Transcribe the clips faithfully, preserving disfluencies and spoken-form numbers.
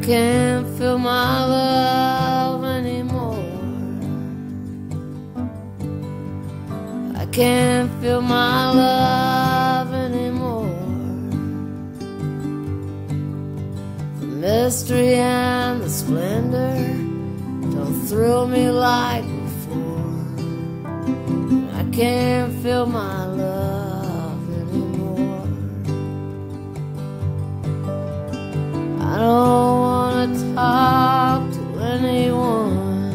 can't feel my love anymore. I can't feel my love anymore. The mystery and the splendor don't thrill me like before. I can't feel my love anymore. I don't want to talk to anyone.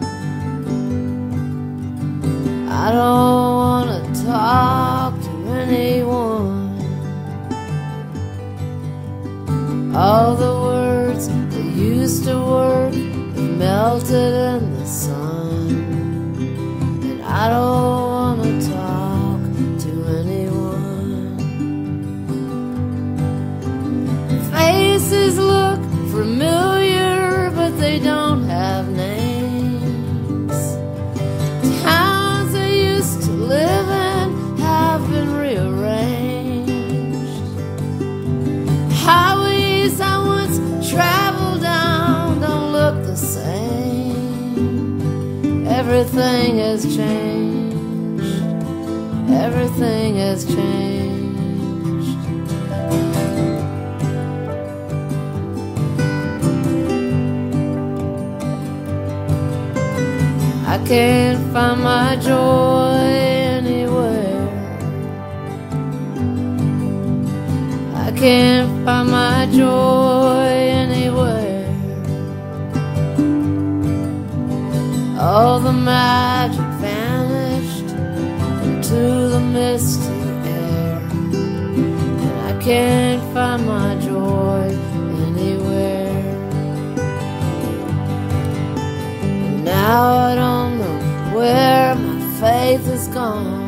I don't want to talk to anyone. All the words that used to work have melted in the sun, and I don't want to talk to anyone. Faces look familiar, but they don't have names. Towns I used to live in have been rearranged. Highways I once traveled down don't look the same. Everything has changed. Everything has changed. I can't find my joy anywhere. I can't find my joy anywhere. All the magic vanished into the misty air, and I can't find my joy anywhere. And now I don't know where my faith is gone.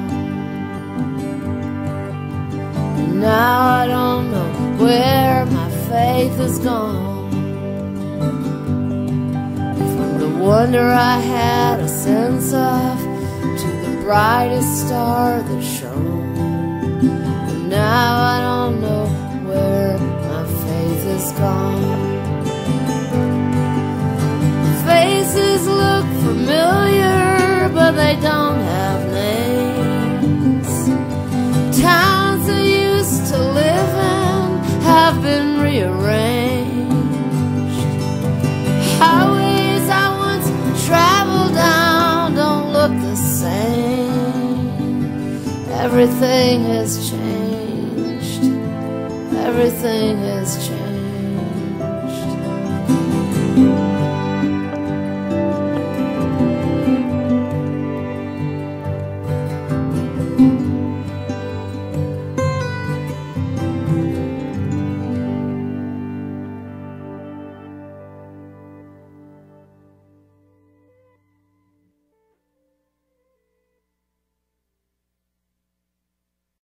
And now I don't know where my faith is gone. From the wonder I had a sense of to the brightest star that shone. And now I don't know where my faith is gone. Faces look familiar, but they don't have names. Towns I used to live in have been rearranged. Highways I once traveled down don't look the same. Everything has changed. Everything has changed.